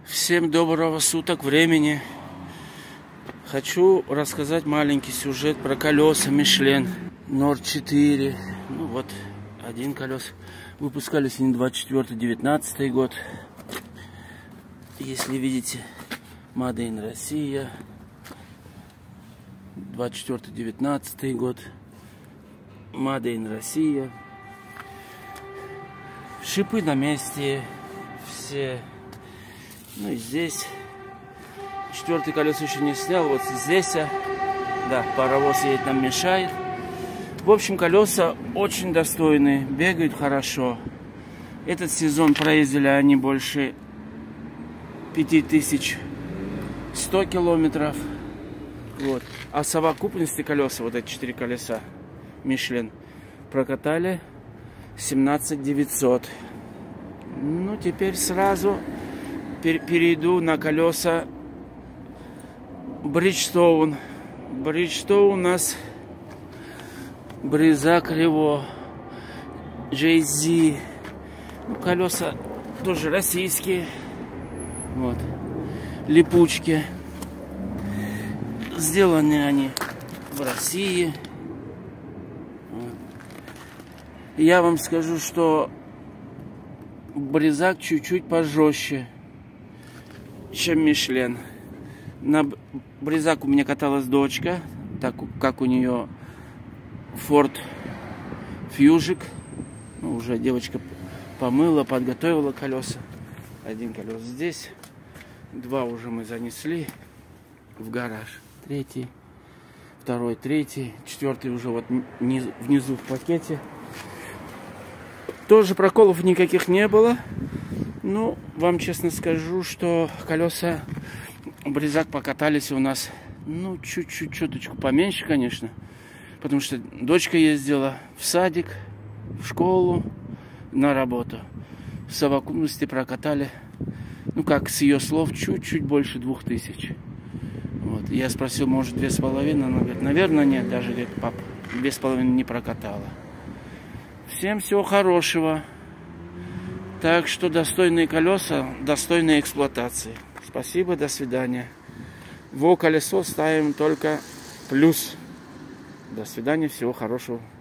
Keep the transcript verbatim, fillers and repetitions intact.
Всем доброго суток времени. Хочу рассказать маленький сюжет про колеса Мишлен Норд четыре. Ну вот, один колес. Выпускались они двадцать четвёртый девятнадцатый год. Если видите, Made in Россия. двадцать четвёртый девятнадцатый год. Made in Россия. Шипы на месте. Все. Ну и здесь. Четвертый колесо еще не снял. Вот здесь. Да, паровоз едет, нам мешает. В общем, колеса очень достойные. Бегают хорошо. Этот сезон проездили они больше пять тысяч сто километров. Вот. А в совокупности колеса, вот эти четыре колеса Мишлен, прокатали семнадцать тысяч девятьсот. Ну, теперь сразу перейду на колеса Bridgestone. Bridgestone у нас Бризак Рево, джей зет. Ну, колеса тоже российские. Вот. Липучки. Сделаны они в России. Вот. Я вам скажу, что Бризак чуть-чуть пожестче, чем Мишлен. На Бризак у меня каталась дочка, так как у нее Ford Fusion. Ну, уже девочка помыла, подготовила колеса. Один колес здесь, два уже мы занесли в гараж. Третий, второй, третий, четвертый уже вот внизу в пакете. Тоже проколов никаких не было. Ну, вам честно скажу, что колеса Бризак покатались у нас, ну, чуть-чуть, чуточку поменьше, конечно. Потому что дочка ездила в садик, в школу, на работу. В совокупности прокатали, ну, как с ее слов, чуть-чуть больше двух тысяч. Вот. Я спросил, может, две с половиной? Она говорит, наверное, нет, даже, говорит, пап, две с половиной не прокатала. Всем всего хорошего. Так что достойные колеса, достойной эксплуатации. Спасибо, до свидания. Во колесо ставим только плюс. До свидания, всего хорошего.